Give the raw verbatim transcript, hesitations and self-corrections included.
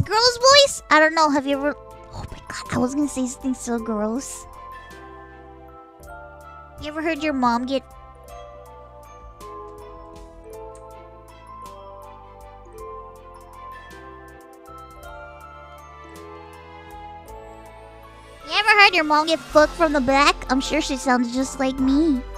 girl's voice? I don't know. Have you ever... Oh my god, I was gonna say something so gross. You ever heard your mom get... You ever heard your mom get fucked from the back? I'm sure she sounds just like me.